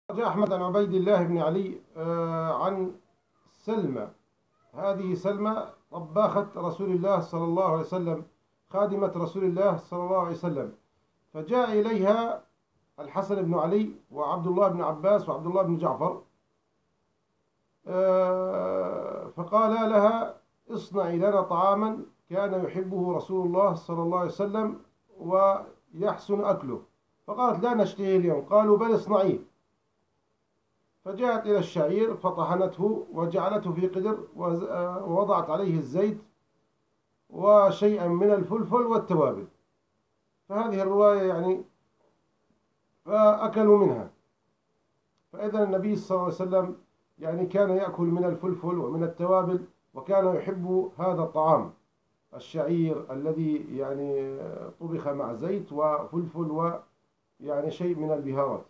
جاء أحمد عن عبيد الله بن علي عن سلمى. هذه سلمى طباخة رسول الله صلى الله عليه وسلم، خادمة رسول الله صلى الله عليه وسلم. فجاء إليها الحسن بن علي وعبد الله بن عباس وعبد الله بن جعفر، فقال لها: اصنعي لنا طعاما كان يحبه رسول الله صلى الله عليه وسلم ويحسن أكله. فقالت: لا نشتهي اليوم. قالوا: بل اصنعيه. فجاءت إلى الشعير فطحنته وجعلته في قدر ووضعت عليه الزيت وشيئا من الفلفل والتوابل. فهذه الرواية يعني فأكلوا منها. فإذا النبي صلى الله عليه وسلم يعني كان يأكل من الفلفل ومن التوابل، وكان يحب هذا الطعام الشعير الذي يعني طبخ مع زيت وفلفل ويعني شيء من البهارات.